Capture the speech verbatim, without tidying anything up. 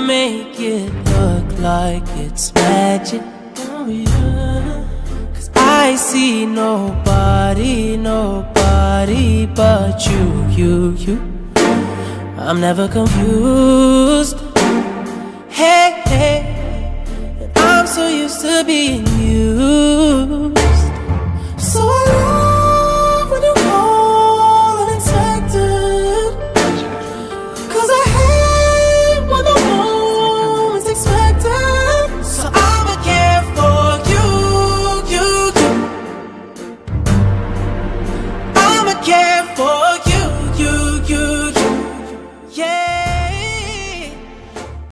make it look like it's magic. Oh yeah. 'Cause I see nobody, nobody but you, you, you. I'm never confused. Hey, hey, and I'm so used to being you.